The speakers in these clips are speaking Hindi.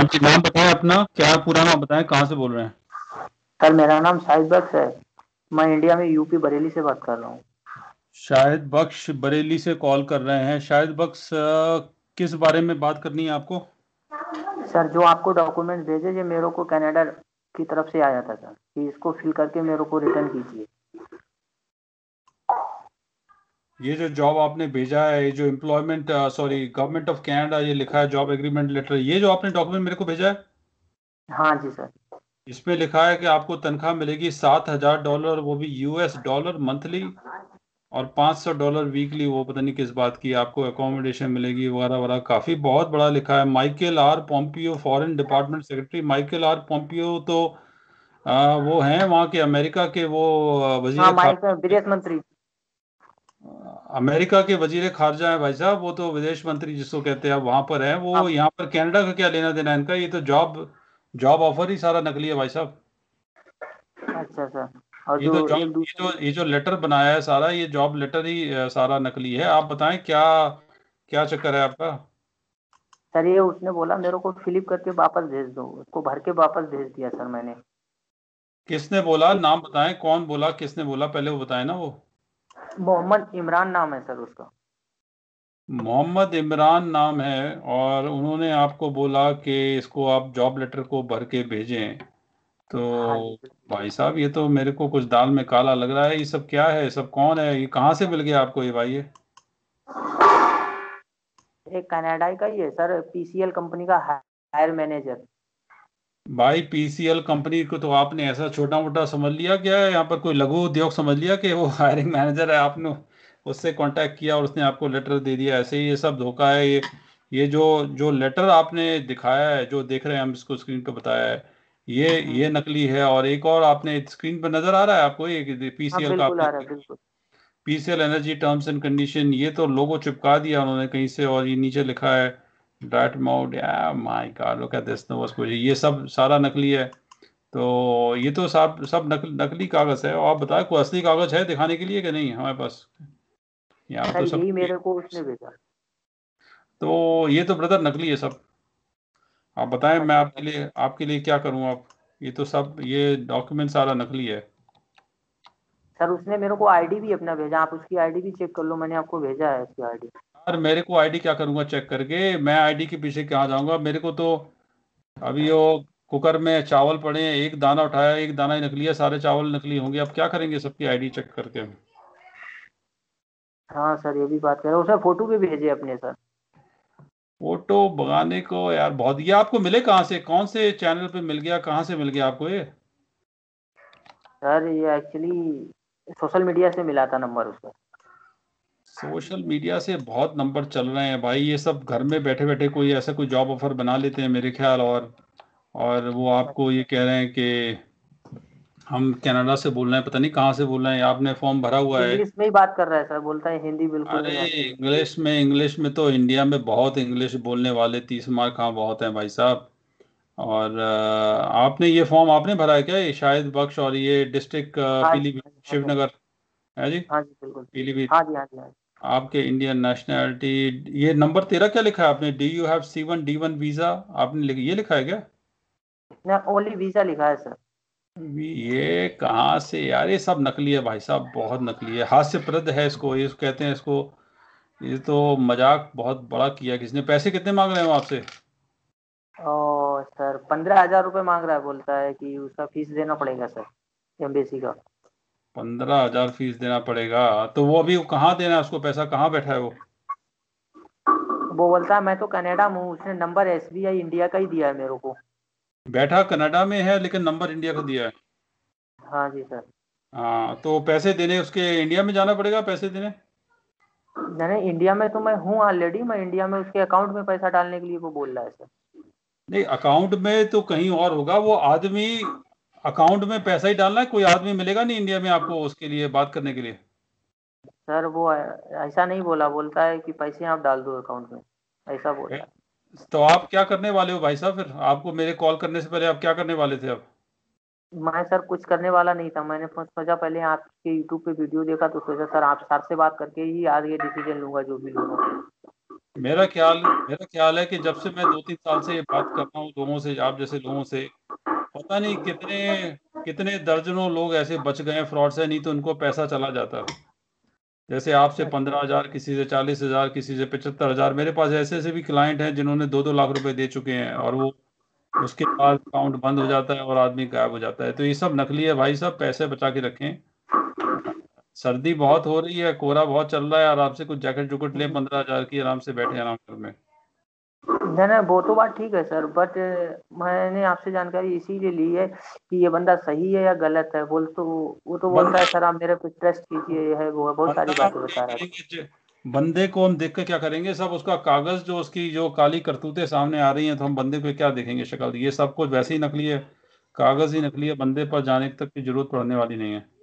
हाँ जी, नाम बताएं अपना, क्या पूरा नाम बताएं, कहाँ से बोल रहे हैं? सर मेरा नाम शाहिद बख्श है। मैं इंडिया में यूपी बरेली से बात कर रहा हूँ। शाहिद बख्श बरेली से कॉल कर रहे हैं। शाहिद बख्श, किस बारे में बात करनी है आपको? सर जो आपको डॉक्यूमेंट भेजे ये मेरे को कनाडा की तरफ से आया था सर, कि इसको फिल करके मेरे को रिटर्न कीजिए। ये जो जॉब आपने भेजा है, ये जो employment sorry government of Canada ये लिखा है जॉब एग्रीमेंट लेटर, ये जो आपने डॉक्यूमेंट मेरे को भेजा है, हाँ जी सर। इसमें लिखा है कि आपको तनख्वाह मिलेगी $7,000, वो भी US डॉलर मंथली, और $500 वीकली। वो पता नहीं किस बात की, आपको अकोमोडेशन मिलेगी वगैरह वगैरह, काफ़ी बहुत बड़ा लिखा है। Michael R Pompeo, foreign department secretary. Michael R Pompeo तो वो हैं वहाँ के, अमेरिका के वो हाँ वजीर माइक खारजा। विदेश मंत्री। अमेरिका के वजीर खारजा है भाई साहब, वो तो विदेश मंत्री जिसको कहते हैं, अब वहाँ पर है वो। हाँ। यहाँ पर कनाडा का क्या लेना देना है इनका? ये तो जॉब जॉब ऑफर ही सारा नकली है भाई साहब। अच्छा सर। और ये जो तो जॉब एक ये दूसरी। जो ये जो लेटर बनाया है सारा, ये जॉब लेटर ही सारा नकली है। आप बताएं क्या क्या चक्कर है आपका? सर ये उसने बोला मेरे को फिलिप करके वापस भेज दो, उसको भर के वापस भेज दिया सर मैंने। किसने बोला? नाम बताएं, कौन बोला, किसने बोला, पहले वो बताएं ना वो। मोहम्मद इमरान नाम है सर उसका। मोहम्मद इमरान नाम है, और उन्होंने आपको बोला कि इसको आप जॉब लेटर को भर के भेजें। हाँ तो जी। भाई साहब, ये तो मेरे को कुछ दाल में काला लग रहा है। ये सब क्या है? ये सब कौन है? ये कहाँ से मिल गया आपको ये भाई? ये एक कनाडा का ही है सर, पीसीएल कंपनी का हायर मैनेजर। भाई, PCL कंपनी को तो आपने ऐसा छोटा मोटा समझ लिया क्या है? यहाँ पर कोई लघु उद्योग समझ लिया कि वो हायरिंग मैनेजर है? आपने उससे कांटेक्ट किया और उसने आपको लेटर दे दिया ऐसे ही? ये सब धोखा है। ये जो जो लेटर आपने दिखाया है, जो देख रहे हैं हम इसको स्क्रीन पे बताया है, ये नकली है। और एक और आपने स्क्रीन पे नजर आ रहा है आपको, ये हाँ PCL का बिल्कुल आपने, आ रहा है बिल्कुल। PCL energy terms and condition, ये तो लोगो चिपका दिया उन्होंने कहीं से, और ये नीचे लिखा है डाट मोड। या my god, look at this, no कुछ, ये सब सारा नकली है। तो ये तो सब सब नकली कागज है। और आप बताएं, कोई असली कागज है दिखाने के लिए कि नहीं हमारे पास? यहाँ सर तो सब, यही मेरे को उसने भेजा। तो ये तो ब्रदर नकली है सब। आप बताएं, मैं अच्छा सर। आपके लिए क्या करूं? आप, ये तो सब, ये डॉक्यूमेंट सारा नकली है। सर उसने मेरे को आईडी भी अपना भेजा, आप उसकी आईडी भी चेक कर लो, मैंने आपको भेजा है उसकी आईडी। यार मेरे को आईडी क्या करूंगा चेक करके? मैं आईडी के पीछे कहाँ जाऊंगा? मेरे को तो अभी वो कुकर में चावल पड़े हैं, एक दाना उठाया, एक दाना ही नकली है, सारे चावल नकली होंगे। अब क्या करेंगे सबकी आईडी चेक करके? हाँ सर ये भी बात कर रहे हो, उसने फोटो भी भेजे अपने सर। फोटो भगाने को यार बहुत, ये आपको मिले कहाँ से? कौन से चैनल पे मिल गया? कहाँ से मिल गया आपको ये? सर ये एक्चुअली सोशल मीडिया से मिला था नंबर उसका। सोशल मीडिया से बहुत नंबर चल रहे हैं भाई। ये सब घर में बैठे बैठे कोई ऐसा कोई जॉब ऑफर बना लेते हैं मेरे ख्याल, और वो आपको ये कह रहे हैं कि हम कनाडा से बोल रहे हैं, पता नहीं कहाँ से बोल रहे हैं, आपने फॉर्म भरा हुआ है। इंग्लिश में ही बात कर रहा है सर, बोलता है हिंदी बिल्कुल अरे नहीं आती। इंग्लिश में तो इंडिया में बहुत इंग्लिश बोलने वाले 30 मार्क कहाँ बहुत हैं भाई साहब। और आपने ये फॉर्म आपने भरा है क्या? ये शाहिद बख्श, और ये डिस्ट्रिक्ट हाँ जी पीलीभीत हाँ जी हाँ जी। शिवनगर है जी? हाँ जी बिल्कुल। पीलीभीत। हाँ जी हाँ जी हाँ जी। आपके इंडियन नेशनैलिटी, ये नंबर 13 क्या लिखा है आपने? DU have C1D1 वीजा, आपने ये लिखा है क्या? ना ओनली वीजा लिखा है सर। ये कहाँ से यार? ये सब नकली है भाई साहब, बहुत नकली है, हास्यप्रद है इसको, ये कहते हैं इसको। ये तो मजाक बहुत बड़ा किया किसने। पैसे कितने मांग रहे हो आपसे? और सर 15,000 रुपये मांग रहा है, बोलता है कि उसका फीस देना पड़ेगा सर एम्बेसी का। 15,000 फीस देना पड़ेगा? तो वो अभी कहाँ देना है उसको पैसा? कहाँ बैठा है वो? वो बोलता है मैं तो कनाडा में हूँ, उसने नंबर एसबीआई इंडिया का ही दिया है मेरे को। बैठा कनाडा में है लेकिन नंबर इंडिया का दिया है। हाँ जी सर। हाँ, तो पैसे देने उसके इंडिया में जाना पड़ेगा पैसे देने। नहीं इंडिया में तो मैं हूँ ऑलरेडी, मैं इंडिया में उसके अकाउंट में पैसा डालने के लिए वो बोल रहा है सर। नहीं, अकाउंट में तो कहीं और होगा वो आदमी। अकाउंट में पैसा ही डालना है, कोई आदमी मिलेगा नहीं इंडिया में आपको उसके लिए बात करने के लिए। सर वो ऐसा नहीं बोला, बोलता है कि पैसे आप डाल दो अकाउंट में, ऐसा बोल रहा है। तो आप क्या करने वाले हो भाई साहब फिर? आपको मेरे कॉल करने से पहले आप क्या करने वाले थे अब? मैं सर कुछ करने वाला नहीं था, मैंने सोचा पहले आपके यूट्यूब पे वीडियो देखा तो सोचा सर आप सर से बात करके ही आगे डिसीजन लूंगा जो भी लूंगा। मेरा ख्याल है कि जब से मैं 2-3 साल से ये बात कर रहा हूँ लोगों से, आप जैसे लोगों से, पता नहीं कितने कितने दर्जनों लोग ऐसे बच गए फ्रॉड से, नहीं तो उनको पैसा चला जाता। जैसे आपसे अच्छा 15,000, किसी से 40,000, किसी से 75,000। मेरे पास ऐसे ऐसे भी क्लाइंट हैं जिन्होंने 2-2 लाख रुपए दे चुके हैं, और वो उसके बाद अकाउंट बंद हो जाता है और आदमी गायब हो जाता है। तो ये सब नकली है भाई साहब, पैसे बचा के रखें। सर्दी बहुत हो रही है, कोहरा बहुत चल रहा है, आराम से कुछ जैकेट जुकेट ले 15,000 की, आराम से बैठे आराम घर में। नहीं नहीं, वो तो बात ठीक है सर, बट मैंने आपसे जानकारी इसीलिए ली है कि ये बंदा सही है या गलत है। वो तो बोल रहा है बंदा सर आप मेरे पे ट्रस्ट कीजिए, ये है वो है, बहुत सारी बंदा हम बातें क्या बता रहा था। करेंगे बंदे को हम देख के क्या करेंगे? सब उसका कागज, जो उसकी जो काली करतूतें सामने आ रही हैं, तो हम बंदे पे क्या देखेंगे शक्ल? ये सब कुछ वैसे ही नकली है, कागज ही नकली है, बंदे पर जाने तक की जरूरत पड़ने वाली नहीं है।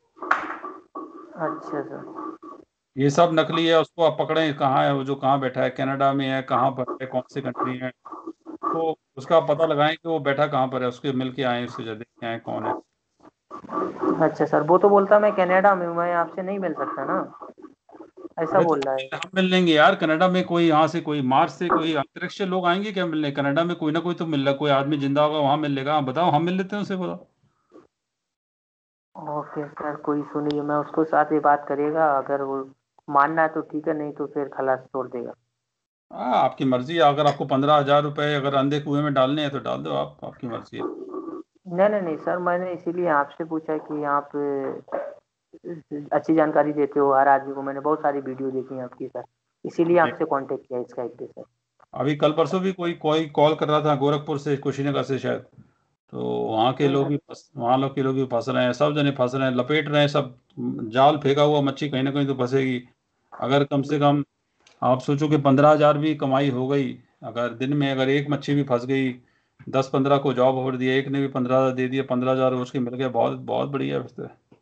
अच्छा सर। ये सब नकली है। उसको आप पकड़ें, कहाँ है वो, जो कहाँ बैठा है, कनाडा में है, कहाँ पर है, कौन सी कंट्री है, तो उसका पता लगाएं कि वो बैठा कहाँ पर है, उसके मिल के आए, उससे देख के आए कौन है। अच्छा सर, वो तो बोलता मैं कनाडा में हूँ, मैं आपसे नहीं मिल सकता ना, ऐसा अरे तो बोल रहा है। हम मिल लेंगे यार। कनाडा में कोई, यहाँ से कोई, मार्स से कोई अंतरिक्ष से लोग आएंगे क्या मिलने? कनाडा में कोई ना कोई तो मिल रहा है, कोई आदमी जिंदा होगा वहां मिल लेगा। हाँ बताओ, हम मिल लेते हैं उससे, बताओ। ओके सर, कोई सुनिए, मैं उसको साथ ही बात करेगा, अगर वो मानना है तो ठीक है, नहीं तो फिर खलास छोड़ देगा। हाँ, आपकी मर्जी है। अगर आपको 15,000 रुपए अगर अंधे कुएं में डालने हैं तो डाल दो, आप, आपकी मर्जी है। नहीं नहीं नहीं सर, मैंने इसीलिए आपसे पूछा कि आप अच्छी जानकारी देते हो हर आदमी को, मैंने बहुत सारी वीडियो देखी है आपकी सर, इसीलिए आपसे कांटेक्ट किया इसका एक सर। अभी कल परसों भी कोई कोई कॉल कर रहा था गोरखपुर से, कुशीनगर से शायद। तो वहाँ लोग के लोग भी फंस रहे हैं, सब जने फंस रहे हैं, लपेट रहे हैं सब। जाल फेंका हुआ मच्छी कहीं ना कहीं तो फंसेगी। अगर कम से कम आप सोचो कि 15,000 भी कमाई हो गई, अगर दिन में अगर एक मच्छी भी फंस गई, 10-15 को जॉब ऑफर दिया, एक ने भी 15,000 दे दिया, 15,000 रोज के मिल गए, बहुत बहुत बढ़िया है फिर तो।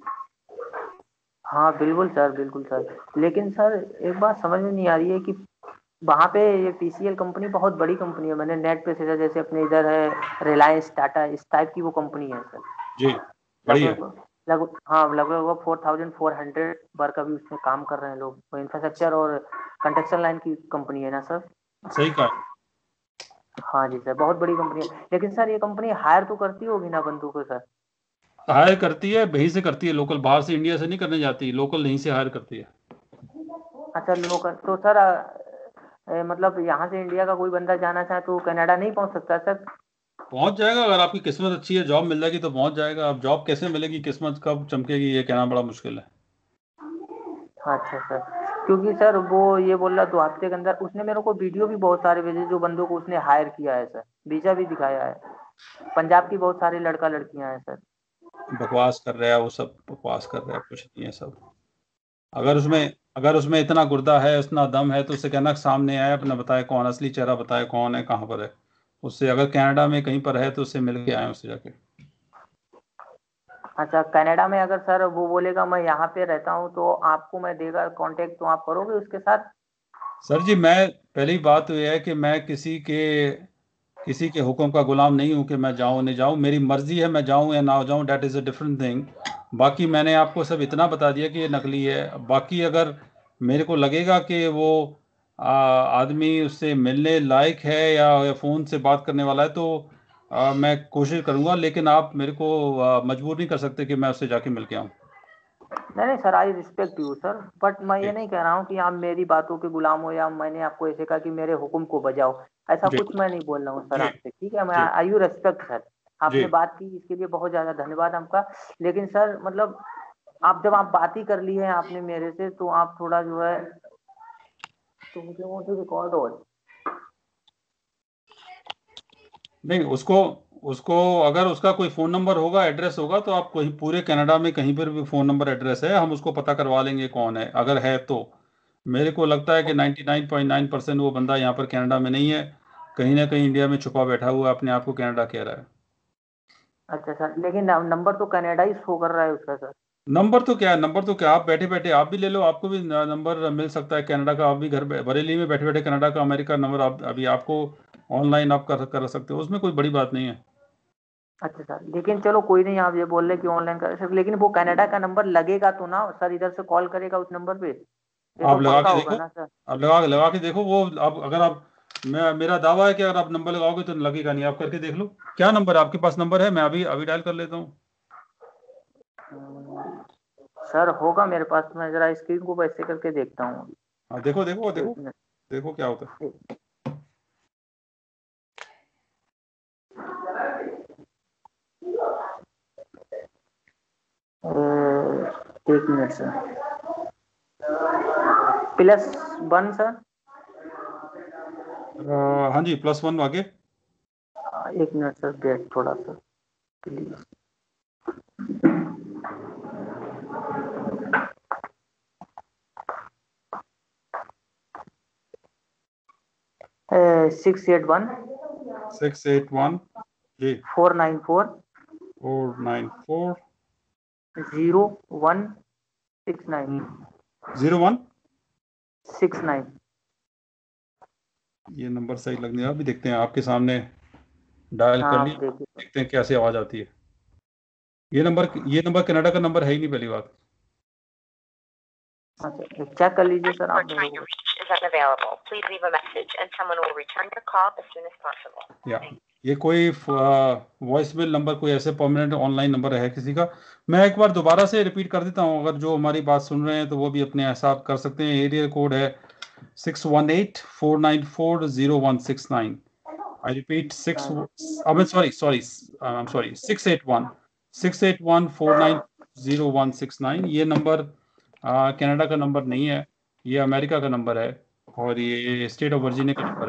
हाँ बिल्कुल सर, बिल्कुल सर, लेकिन सर एक बात समझ में नहीं आ रही है कि वहाँ पे ये टीसीएल कंपनी बहुत बड़ी कंपनी है, मैंने नेट पे सीधा, जैसे अपने इधर है रिलायंस टाटा, इस टाइप की वो कंपनी है सर। जी, बढ़िया। लगभग लगभग हाँ, लगभग 4,400 वर्क अभी उसमें काम कर रहे हैं लोग, वो इंफ्रास्ट्रक्चर और कंस्ट्रक्शन लाइन की कंपनी है ना सर। सही कहा। हाँ जी सर, बहुत बड़ी कंपनी है, लेकिन सर ये कंपनी हायर तो करती होगी ना बंदों को सर। हायर करती है, वहीं से करती है लोकल, बाहर से इंडिया से नहीं करने जाती, लोकल यहीं से हायर करती है। अच्छा लोकल तो सर मतलब यहाँ से इंडिया का कोई बंदा जाना चाहे तो कनाडा नहीं पहुँच सकता सर। पहुंच जाएगा, अगर आपकी किस्मत अच्छी है, जॉब मिल जाएगी तो पहुंच जाएगा। अब जॉब कैसे मिलेगी, किस्मत कब चमकेगी, ये कहना बड़ा मुश्किल है। अच्छा सर, क्योंकि सर वो ये बोल रहा 2 हफ्ते के अंदर, उसने मेरे को वीडियो भी बहुत सारे भेजे जो बंदों को उसने हायर किया है सर, वीजा भी दिखाया है, पंजाब की बहुत सारी लड़का लड़कियां हैं सर। बकवास कर रहा है वो सब, बकवास कर रहा है, कुछ नहीं है सब। अगर उसमें अगर उसमें इतना गुर्दा है, इतना दम है, तो उससे कहना कि सामने आए, अपना बताए कौन, असली चेहरा बताए कौन है, कहाँ पर है। उससे अगर कनाडा में कहीं पर है तो उससे मिल के आए उससे जाके। अच्छा कनाडा में अगर सर वो बोलेगा मैं यहाँ पे रहता हूँ तो आपको मैं देगा कांटेक्ट, तो आप करोगे उसके साथ। सर जी, मैं, पहली बात तो यह है कि मैं किसी के हुक्म का गुलाम नहीं हूं कि मैं जाऊं नहीं जाऊं। मेरी मर्जी है, मैं जाऊं या ना जाऊं, date is a different thing. बाकी मैंने आपको सब इतना बता दिया कि ये नकली है। बाकी अगर मेरे को लगेगा कि वो आदमी उससे मिलने लायक है या फ़ोन से बात करने वाला है, तो मैं कोशिश करूंगा। लेकिन आप मेरे को मजबूर नहीं कर सकते कि मैं उससे जाके मिल के आऊं। नहीं नहीं sir, I respect you sir, but मैं ये जी, नहीं कह रहा हूँ कि आप मेरी बातों के गुलाम हो, या मैंने आपको ऐसे कहा कि मेरे हुक्म को बजाओ, ऐसा जी, कुछ मैं नहीं बोल रहा हूँ सर जी, आपसे, ठीक है, मैं जी, आई यू रेस्पेक्ट सर। जी। आपने बात की इसके लिए बहुत ज्यादा धन्यवाद आपका। लेकिन सर मतलब आप जब आप बात ही कर ली है आपने मेरे से, तो आप थोड़ा जो है, तो मुझे वो तो रिकॉर्ड हो। नहीं, उसको उसको अगर उसका कोई फ़ोन नंबर होगा, एड्रेस होगा, तो आप कोई पूरे कनाडा में कहीं पर भी फ़ोन नंबर एड्रेस है, हम उसको पता करवा लेंगे कौन है, अगर है तो। मेरे को लगता है कि 99.9% वो बंदा यहाँ पर कनाडा में नहीं है, कहीं ना कहीं इंडिया में छुपा बैठा हुआ है, अपने आप को कनाडा कह रहा है। अच्छा सर, लेकिन नंबर तो कनाडा ही शो कर रहा है उसका सर। नंबर तो क्या है, नंबर तो क्या, आप बैठे बैठे आप भी ले लो, आपको भी नंबर मिल सकता है कनाडा का। आप भी घर बरेली में बैठे बैठे कनाडा का, अमेरिका नंबर आप अभी आपको ऑनलाइन आप कर सकते हो, उसमें कोई बड़ी बात नहीं है। अच्छा सर, लेकिन चलो कोई नहीं, आप ये बोल रहे कि ऑनलाइन कर सर, लेकिन वो कनाडा का नंबर लगेगा तो ना सर, इधर से कॉल करेगा उस नंबर पे। ये आप तो लगा पक्का के होगा देखो, ना सर? आप लगा के देखो वो। अब अगर आप, मेरा दावा है कि अगर आप नंबर लगाओगे तो लगेगा नहीं। आप करके देख लो। क्या नंबर है आपके पास? नंबर है, मैं अभी अभी डायल कर लेता हूँ। सर होगा मेरे पास, मैं जरा स्क्रीन को वैसे करके देखता हूँ। हाँ देखो देखो एक देखो, मिनट। देखो क्या होता है। एक मिनट सर। +1 सर। हाँ जी, +1 आगे। एक मिनट सर, वेट थोड़ा सा प्लीज। 681 681 जी 494 494 0169 01। 69। ये नंबर सही लगने अभी देखते हैं आपके सामने डायल हाँ कर आप लिया। देखिए। देखते हैं कैसे आवाज आती है। ये नंबर कनाडा का नंबर है ही नहीं, पहली बात। अच्छा चेक कर लीजिए सर आप मेरे को। या ये कोई वॉइसमेल नंबर, कोई ऐसे परमानेंट ऑनलाइन नंबर है किसी का? मैं एक बार दोबारा से रिपीट कर देता हूँ, अगर जो हमारी बात सुन रहे हैं तो वो भी अपने हिसाब कर सकते हैं। एरिया कोड है 618-494-0169। आई रिपीट, सिक्स हाँ, I sorry sorry I am sorry 681-490-0169। ये नंबर कनाडा का नंबर नहीं है, ये अमेरिका का नंबर है। और ये स्टेट ऑफ वर्जीनिया का नंबर है,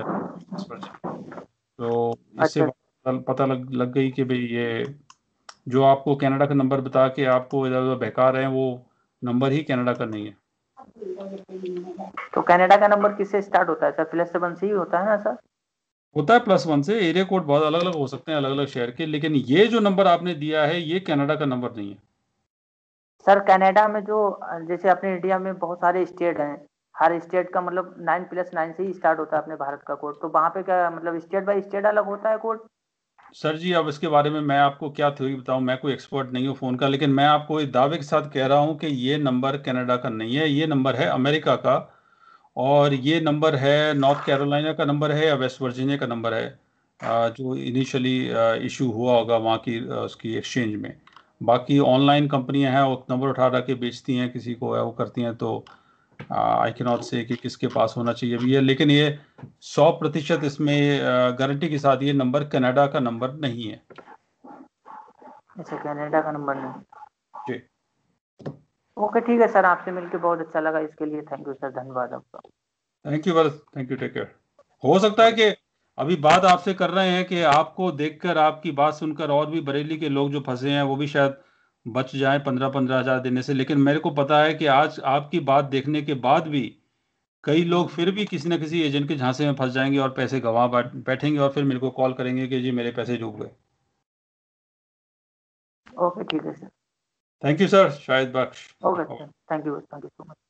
तो इससे अच्छा पता लग गई कि भाई ये जो आपको कनाडा का नंबर बता के आपको इधर उधर बहका रहे हैं, वो नंबर ही कनाडा का नहीं है। तो कनाडा का नंबर किससे स्टार्ट होता है सर? +7 से ही होता है ना सर? होता है +1 से। एरिया कोड बहुत अलग अलग हो सकते हैं, अलग अलग शहर के, लेकिन ये जो नंबर आपने दिया है ये कनाडा का नंबर नहीं है। सर कनाडा में जो जैसे अपने इंडिया में बहुत सारे स्टेट हैं, हर स्टेट का मतलब 9+9 से ही स्टार्ट होता है अपने भारत का कोड, तो वहाँ पे क्या मतलब स्टेट बाय स्टेट अलग होता है कोड? सर जी, अब इसके बारे में मैं आपको क्या थ्योरी बताऊं, मैं कोई एक्सपर्ट नहीं हूं फ़ोन का, लेकिन मैं आपको इस दावे के साथ कह रहा हूं कि ये नंबर कनाडा का नहीं है, ये नंबर है अमेरिका का। और ये नंबर है नॉर्थ कैरोलिना का नंबर है या वेस्ट वर्जीनिया का नंबर है, जो इनिशियली इशू हुआ होगा वहाँ की उसकी एक्सचेंज में। बाकी ऑनलाइन कंपनियां हैं वो नंबर उठा के बेचती हैं किसी को, वो करती हैं, तो आई कैन नॉट से कि किसके पास होना चाहिए भी है, लेकिन ये 100% इसमें गारंटी के साथ ये नंबर कनाडा का नंबर नहीं है। अच्छा कनाडा का नंबर नहीं। जी। ओके ठीक है सर, आपसे मिलके बहुत अच्छा लगा, इसके लिए थैंक यू सर, धन्यवाद आपका। थैंक यू बस, थैंक यू, टेक केयर। हो सकता है कि अभी बात आपसे कर रहे हैं कि आपको देखकर, आपकी बात सुनकर और भी बरेली के लोग जो फंसे हैं वो भी शायद बच जाएं 15-15 हज़ार देने से, लेकिन मेरे को पता है कि आज आपकी बात देखने के बाद भी कई लोग फिर भी किसी न किसी एजेंट के झांसे में फंस जाएंगे और पैसे गंवा बैठेंगे और फिर मेरे को कॉल करेंगे कि जी मेरे पैसे डूब गए। ओके ठीक है सर। थैंक यू सर, शायद बख्श। Okay sir, thank you so much.